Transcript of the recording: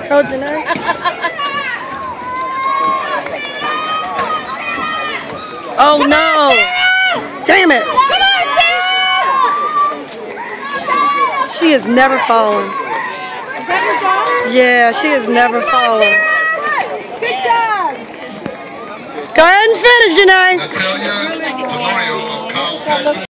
Go, Jenae. Oh no! Damn it! She is never falling. Is that your daughter? Yeah, she is never falling. Good job. Go ahead and finish, Jenae.